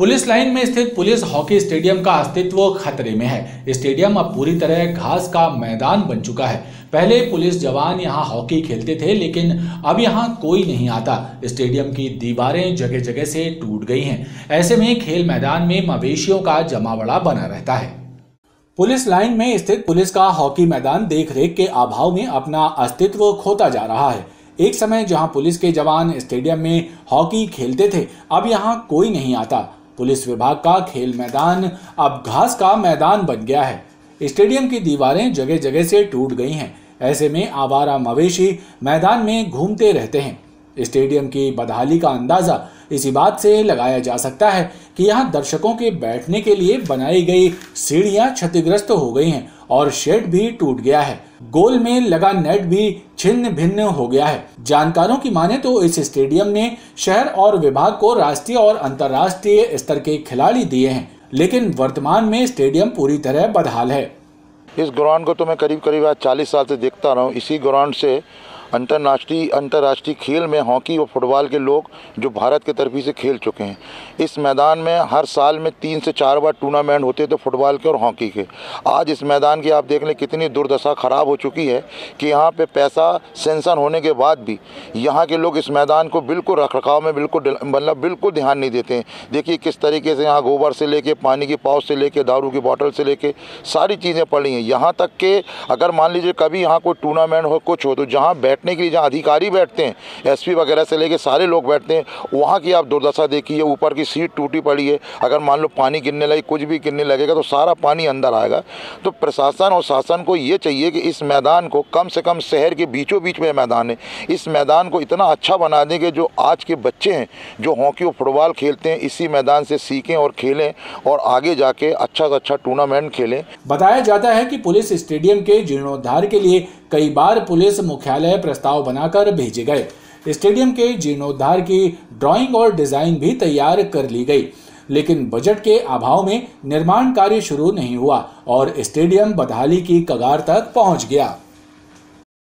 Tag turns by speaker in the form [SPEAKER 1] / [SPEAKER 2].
[SPEAKER 1] Police line में स्थित police hockey stadium का अस्तित्व खतरे में है। स्टेडियम अब पूरी तरह घास का मैदान बन चुका है। पहले पुलिस जवान यहां हॉकी खेलते थे, लेकिन अब यहां कोई नहीं आता। स्टेडियम की दीवारें जगह जगह से टूट गई हैं। ऐसे में खेल मैदान में मवेशियों का जमावड़ा बना रहता है। पुलिस लाइन में स्थित पुलिस का हॉकी मैदान देखरेख के अभाव में अपना अस्तित्व खोता जा रहा है। एक समय जहां पुलिस के जवान स्टेडियम में हॉकी खेलते थे, अब यहां कोई नहीं आता। पुलिस विभाग का खेल मैदान अब घास का मैदान बन गया है। स्टेडियम की दीवारें जगह जगह से टूट गई हैं। ऐसे में आवारा मवेशी मैदान में घूमते रहते हैं। स्टेडियम की बदहाली का अंदाजा इसी बात से लगाया जा सकता है कि यहाँ दर्शकों के बैठने के लिए बनाई गई सीढ़ियां क्षतिग्रस्त हो गई हैं और शेड भी टूट गया है। गोल में लगा नेट भी छिन्न भिन्न हो गया है। जानकारों की माने तो इस स्टेडियम ने शहर और विभाग को राष्ट्रीय और अंतर्राष्ट्रीय स्तर के खिलाड़ी दिए हैं, लेकिन वर्तमान में स्टेडियम पूरी तरह बदहाल है।
[SPEAKER 2] इस ग्राउंड को तो मैं करीब 40 साल से देखता रहा हूँ। इसी ग्राउंड से अंतर्राष्ट्रीय खेल में हॉकी और फुटबॉल के लोग जो भारत के तरफ से खेल चुके हैं। इस मैदान में हर साल में 3 से 4 बार टूर्नामेंट होते थे फुटबॉल के और हॉकी के। आज इस मैदान की आप देख लें कितनी दुर्दशा ख़राब हो चुकी है कि यहाँ पे पैसा सेंक्शन होने के बाद भी यहाँ के लोग इस मैदान को बिल्कुल रखरखाव में बिल्कुल ध्यान नहीं देते हैं। देखिए किस तरीके से यहाँ गोबर से लेके पानी की पाउच से लेके दारू की बोतल से लेके सारी चीज़ें पड़ी हैं। यहाँ तक कि अगर मान लीजिए कभी यहाँ कोई टूर्नामेंट हो कुछ हो तो जहाँ बैठने के लिए जहाँ अधिकारी बैठते हैं, एसपी वगैरह से लेके सारे लोग बैठते हैं, वहाँ की आप दुर्दशा देखिए। ऊपर की सीट टूटी पड़ी है। अगर मान लो पानी गिरने लगे, कुछ भी गिरने लगेगा तो सारा पानी अंदर आएगा। तो प्रशासन और शासन को ये चाहिए कि इस मैदान को कम से कम शहर के बीचों बीच में मैदान है, इस मैदान को इतना अच्छा बना दें कि जो आज के बच्चे हैं जो हॉकी और फुटबॉल खेलते हैं इसी मैदान से सीखें और खेलें और आगे जाके अच्छा से अच्छा टूर्नामेंट खेलें।
[SPEAKER 1] बताया जाता है कि पुलिस स्टेडियम के जीर्णोद्धार के लिए कई बार पुलिस मुख्यालय प्रस्ताव बनाकर भेजे गए। स्टेडियम के जीर्णोद्धार की ड्राइंग और डिजाइन भी तैयार कर ली गई, लेकिन बजट के अभाव में निर्माण कार्य शुरू नहीं हुआ और स्टेडियम बदहाली की कगार तक पहुंच गया।